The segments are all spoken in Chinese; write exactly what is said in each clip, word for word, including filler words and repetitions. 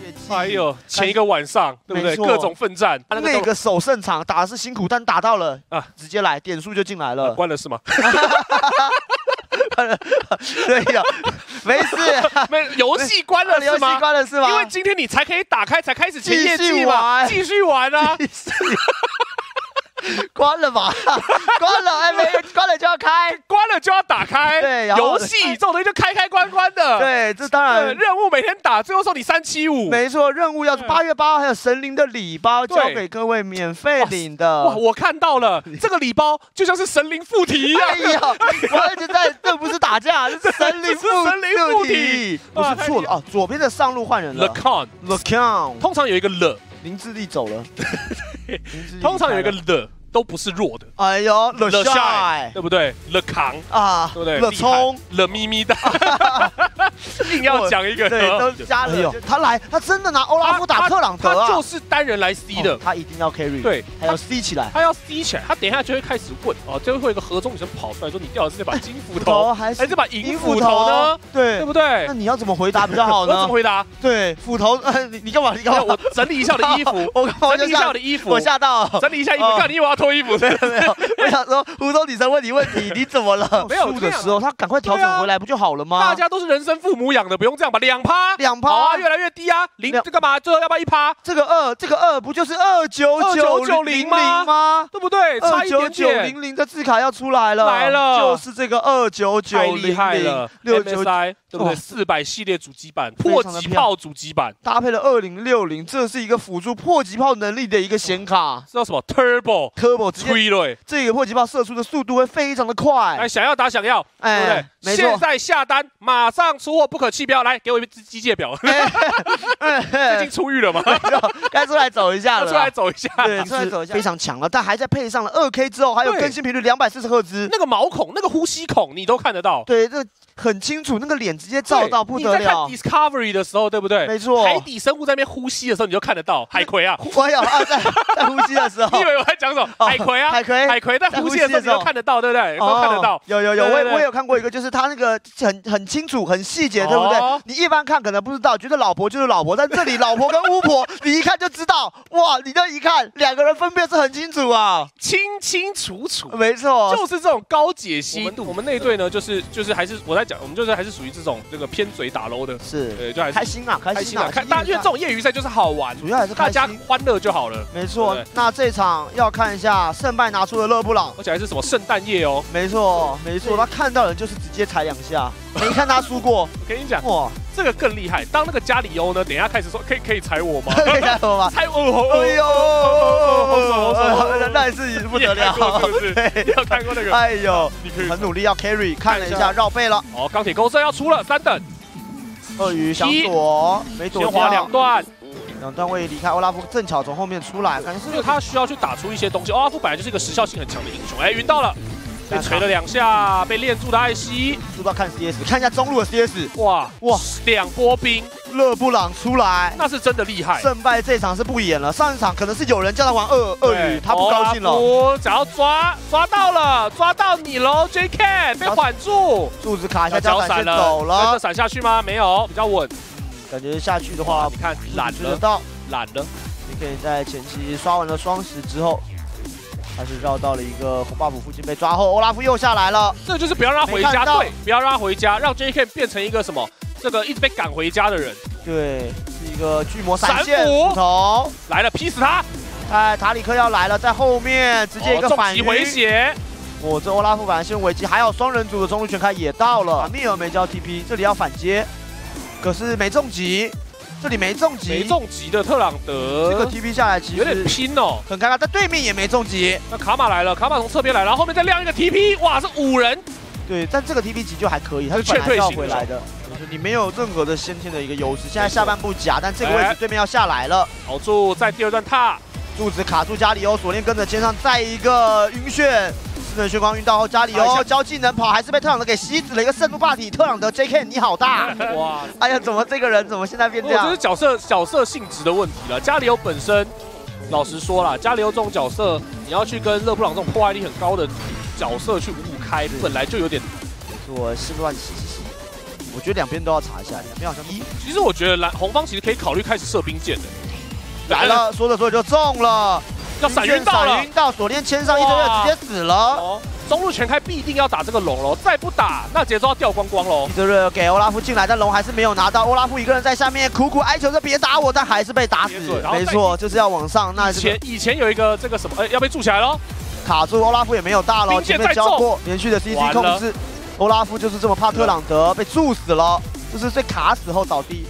哎呦，前一个晚上对不对？各种奋战， 那个首胜场打的是辛苦，但打到了啊，直接来点数就进来了。 关了是吗？ 对呀，没事， 没游戏关了是吗？ 游戏关了是吗？ 因为今天你才可以打开，才开始前业绩嘛，继续玩啊。 关了吧，关了，哎，没关了就要开， 关了就要打开。 对， 游戏这种东西就开开关关的。 对，这当然任务每天打，最后送你三七五。 没错，任务要八月八号还有神灵的礼包交给各位免费领的。 哇，我看到了，这个礼包就像是神灵附体一样。 哎呀，我一直在，这不是打架，这是神灵附体，不是错了哦。左边的上路换人了 ，The Con，The Con， 通常有一个了， 林志力走了， 通常有一个了。都不是弱的， 哎呦 ，The Shy， 对不对 ？The 扛啊， 对不对 ？The 冲 ，The 咪咪的，硬要讲一个， 对，都加了。他来，他真的拿欧拉夫打特朗德啊， 他就是单人来 C 的， 他一定要 carry， 对， 还要 C 起来， 他要 C 起来，他等一下就会开始问哦，就会有一个河中女生跑出来说，你掉的是这把金斧头还是这把银斧头呢？ 对， 对不对？ 那你要怎么回答比较好呢？ 我怎么回答？ 对，斧头，你你干嘛？你干嘛？ 我整理一下我的衣服， 我整理一下我的衣服， 我吓到， 整理一下衣服，看你以为我要脱衣服？ 没有。我想说，湖中女生问你问题，你怎么了？ 没有输的时候，他赶快调整回来不就好了吗？ 大家都是人生父母养的，不用这样吧？两趴， 两趴， 好啊，越来越低啊！零这干嘛？最后要不要一趴？ 这个二，这个二不就是二九九九零吗？ 对不对？差一点点。 二九九零零的字卡要出来了， 来了， 就是这个二九九零零六九 I， 对不对？四百系列主机版，迫击炮主机版， 搭配了二零六零，这是一个辅助迫击炮能力的一个显卡， 知道什么 Turbo Turbo 推了， 这个迫击炮射出的速度会非常的快。 哎，想要打想要，对不对？ 没错， 现在下单，马上出货，不可弃标。来，给我一只机械表。最近出狱了吗？ 该出来走一下了， 出来走一下， 对，出来走一下，非常强了。但还在配上了二 K 之后，还有更新频率两百四十赫兹， 那个毛孔、那个呼吸孔，你都看得到。 对，这很清楚，那个脸直接照到不得了。 你在看 Discovery 的时候，对不对？ 没错， 海底生物在那边呼吸的时候，你就看得到海葵啊。 我有啊，在在呼吸的时候， 你以为我在讲什么？海葵啊， 海葵， 海葵在呼吸的时候，你都看得到，对不对？都看得到。 有有有，我我有看过一个，就是他那个很很清楚、很细节，对不对？你一般看可能不知道，觉得老婆就是老婆，但这里老婆跟巫婆，你一看就知道，哇！你这一看，两个人分辨是很清楚啊， 清清楚楚。 没错， 就是这种高解析度。我们那队呢，就是就是还是我在讲，我们就是还是属于这种这个偏嘴打 low 的， 是， 对，就还是开心啊，开心啊， 看大家因为这种业余赛就是好玩， 主要还是大家欢乐就好了。 没错，那这场要看一下胜败拿出的勒布朗， 而且还是什么圣诞夜哦。 没错，没错，他看到人就是直接踩两下，没看他输过。 我跟你讲，哇，这个更厉害。当那个加里欧呢，等一下开始说，可以可以踩我吗？ 可以踩我吗？ 踩我！哎呦， 那是不得了， 是不是？你有看过那个？ 哎呦，你可以很努力要 carry， 看了一下绕背了。 哦，钢铁公社要出了三等。 鳄鱼想躲，没躲掉。 先滑两段， 两段位离开。欧拉夫正巧从后面出来，感觉是因为他需要去打出一些东西。欧拉夫本来就是一个时效性很强的英雄，哎，晕到了。被锤了两下，被链住的艾希， 输到看 C S， 看一下中路的 C S， 哇哇，两波兵， 勒布朗出来， 那是真的厉害。 胜败这场是不演了，上一场可能是有人叫他玩鳄鳄鱼，他不高兴了。 想要抓，抓到了，抓到你喽 ，J K 被缓住， 柱子卡一下脚闪了，走了， 跟着闪下去吗？没有，比较稳。 感觉下去的话， 你看懒了， 到懒了。 你可以在前期刷完了双十之后。他是绕到了一个红 buff 附近被抓后，欧拉夫又下来了。 这就是不要让他回家，对，不要让他回家，让 J K 变成一个什么？这个一直被赶回家的人。 对，是一个巨魔闪现斧头来了，劈死他！ 哎，塔里克要来了，在后面直接一个反晕回血。 我这欧拉夫本来先危机，还有双人组的中路全开也到了，密尔没交 T P， 这里要反接，可是没中击。这里没中击， 没中击的特朗德， 这个 T P 下来其实有点拼哦， 很尴尬。但对面也没中击， 那卡玛来了，卡玛从侧边来，然后后面再亮一个 T P， 哇，是五人。 对，但这个 T P 急救还可以，他是本来要回来的，就是你没有任何的先天的一个优势。现在下半部夹，但这个位置对面要下来了， 好住在第二段踏， 柱子卡住加里欧，锁链跟着肩上，再一个晕眩。智能血光晕到后，加里欧交技能跑，还是被特朗德给吸死了一个圣路霸体。特朗德 J K 你好大，哇！哎呀，怎么这个人怎么现在变这样？ 这是角色角色性质的问题了。加里欧本身，老实说啦，加里欧这种角色，你要去跟勒布朗这种破坏力很高的角色去五五开，本来就有点。 我是乱洗洗洗。 我觉得两边都要查一下，两边好像一。 其实我觉得蓝红方其实可以考虑开始射兵箭的。 来了，说着说着就中了， 要闪晕到了， 闪晕到锁链牵上一堆人直接死了。哦， 中路全开必定要打这个龙喽，再不打那节奏要掉光光喽。 一堆人给欧拉夫进来，但龙还是没有拿到。欧拉夫一个人在下面苦苦哀求着别打我，但还是被打死。没错，就是要往上。那以前以前有一个这个什么，哎，要被筑起来喽。卡住，欧拉夫也没有大了，前面交过，连续的 C C 控制。欧拉夫就是这么怕特朗德，被筑死了，就是被卡死后倒地。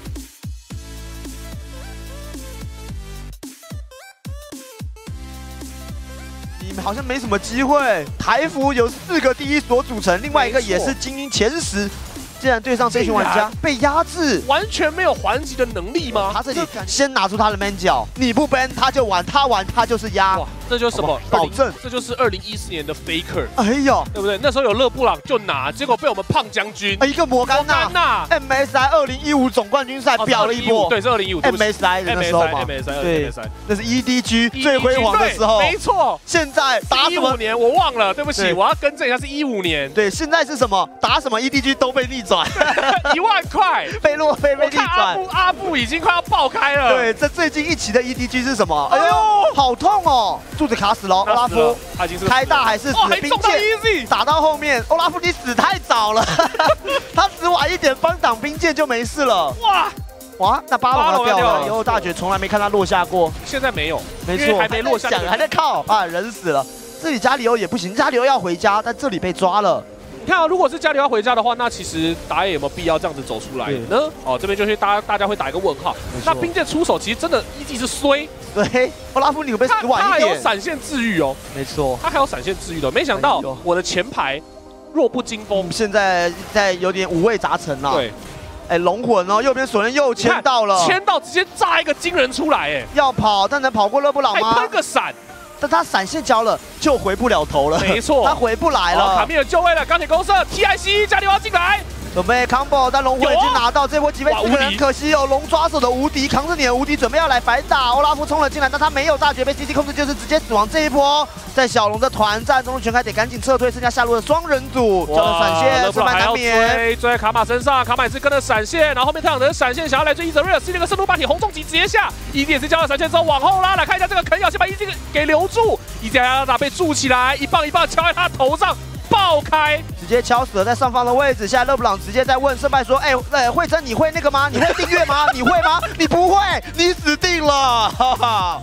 你们好像没什么机会。台服有四个第一所组成，另外一个也是精英前十。竟然对上这群玩家被压制， 完全没有还击的能力吗？ 他这里先拿出他的 man 角，你不 ban 他就玩，他玩他就是压。 这就是什么？ 保证， 这就是二零一四年的 Faker。 哎呦， 对不对？那时候有勒布朗就拿，结果被我们胖将军一个摩甘娜 M S I 二零一五总冠军赛表了一波。 对，是二零一五 M S I 的那时候嘛。对，那是 E D G 最辉煌的时候。 没错。 现在打什么？ 一五年我忘了，对不起，我要更正一下，是一五年。 对，现在是什么？打什么 E D G 都被逆转， 一万块被洛菲被逆转。 阿布阿布已经快要爆开了。 对，这最近一期的 E D G 是什么？哎呦，好痛哦！柱子卡死了。欧拉夫开大还是死兵剑，打到后面，欧拉夫你死太早了，他死晚一点帮挡兵剑就没事了。哇哇，那八龙要掉了，以后大绝从来没看他落下过， 现在没有， 没错， 还没落下， 还在靠啊，人死了。这里加里欧也不行，加里欧要回家，但这里被抓了。 你看啊，如果是加里要回家的话，那其实打野有没有必要这样子走出来呢？哦，这边就是大家大家会打一个问号。那兵剑出手其实真的一技是衰。对， 欧拉夫你会被死晚一点。 他还有闪现治愈哦， 没错， 他还有闪现治愈的。没想到我的前排弱不禁风， 现在在有点五味杂陈了。对，哎，龙魂哦，右边锁链又牵到了， 牵到直接炸一个惊人出来，哎， 要跑，但能跑过勒布朗吗？ 还喷个闪。 但他闪现交了，就回不了头了。 没错， 他回不来了。 卡米尔就位了，钢铁公社 T I C 加里奥进来， 准备 combo， 但龙魂已经拿到这波击飞四个人，可惜有龙抓手的无敌扛着你的无敌，准备要来反打。欧拉夫冲了进来，但他没有大绝被 C C 控制，就是直接死亡。这一波在小龙的团战，中路全开得赶紧撤退，剩下下路的双人组，交了闪现，失败难免。 追追在卡玛身上，卡玛也是跟着闪现，然后后面特朗德闪现想要来追伊泽瑞尔，C 那个圣路霸体红重击直接下 ，E D 也是交了闪现之后往后拉，来看一下这个啃咬，先把 E D 给留住。伊加亚达被筑起来，一棒一棒敲在他头上，爆开， 直接敲死了在上方的位置。现在勒布朗直接在问胜败说：“哎、欸，呃，慧珍你会那个吗？你会订阅吗？你会吗？你不会，你死定了！”哈哈。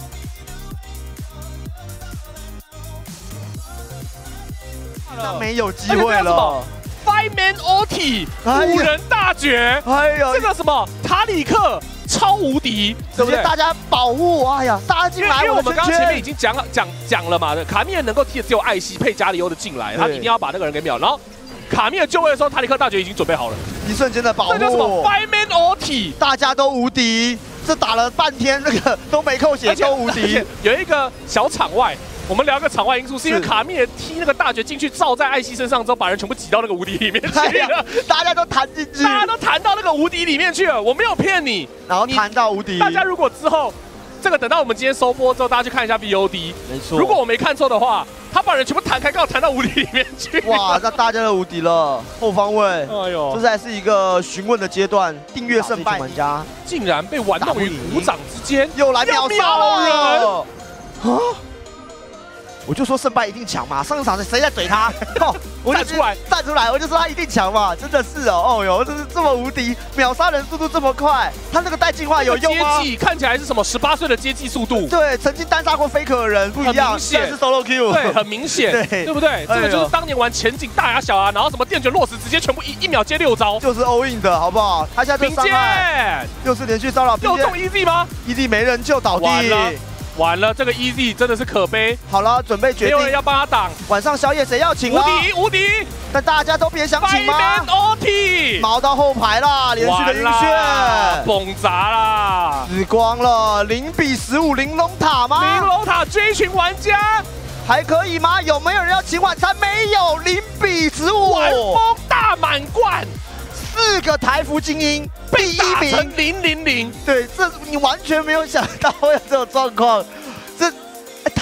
那没有机会了。 Five Man O T 五人大绝，哎呦，这个什么塔里克。超无敌，对不对？ 大家保护，哎呀，大家进来， 因为我们刚刚前面已经讲讲讲了嘛，卡米尔能够踢的只有艾希配加里欧的进来，他一定要把那个人给秒。然后卡米尔就位的时候，塔里克大绝已经准备好了， 一瞬间的保护。 这叫什么 ？Five Man O T， 大家都无敌，这打了半天，那个都没扣血，都无敌。 有一个小场外。我们聊个场外因素，是因为卡米尔踢那个大绝进去，照在艾希身上之后，把人全部挤到那个无敌里面去了。 大家都弹进去， 大家都弹到那个无敌里面去了。我没有骗你， 然后弹到无敌。 大家如果之后这个等到我们今天收播之后，大家去看一下 V O D。没错。如果我没看错的话，他把人全部弹开，刚好弹到无敌里面去。 哇，那大家都无敌了，后方位。哎呦，这才是一个询问的阶段。订阅胜败玩家竟然被玩弄于股掌之间， 又来秒杀了啊！我就说胜败一定强嘛，上一场谁在怼他？哦，我站出来， 站出来，我就说他一定强嘛，真的是哦，哦哟，真是这么无敌，秒杀人速度这么快，他那个带进化有用吗？ 接技看起来是什么十八岁的接技速度？ 对，曾经单杀过 Faker 的人不一样，现在是 Solo Q， 对，很明显，对，对不对？这个就是当年玩前景大牙小啊，然后什么电卷落石，直接全部一一秒接六招， 就是 all in 的好不好？他现在兵剑又是连续骚扰， 又中 E Z 吗 ？E Z 没人就倒地。 完了，这个 E Z 真的是可悲。 好了，准备决定， 没有人要帮他挡。 晚上宵夜谁要请？ 无敌，无敌！ 但大家都别想请吗 ？Five Man O T， 毛到后排啦，连续的晕眩， 崩砸啦， 死光了。零比十五，玲珑塔吗？ 玲珑塔追一群玩家， 还可以吗？有没有人要请晚餐？没有，零比十五， 晚风大满贯。 四个台服精英第一名， 零零零， 对，这你完全没有想到会有这种状况。这、欸、台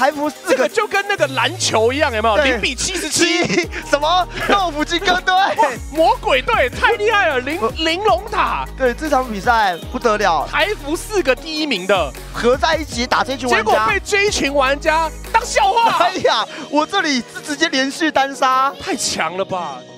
台服四个， 这个就跟那个篮球一样，有没有？零比七十七， 什么豆腐金刚队、 魔鬼队，太厉害了！玲玲珑塔， 对这场比赛不得了， 台服四个第一名的合在一起打这群玩家， 结果被这一群玩家当笑话。 哎呀，我这里是直接连续单杀， 太强了吧！